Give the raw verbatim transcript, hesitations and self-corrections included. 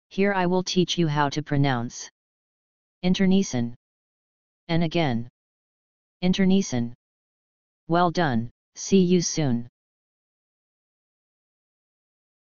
Here I will teach you how to pronounce internecine. And again, internecine. Well done, see you soon.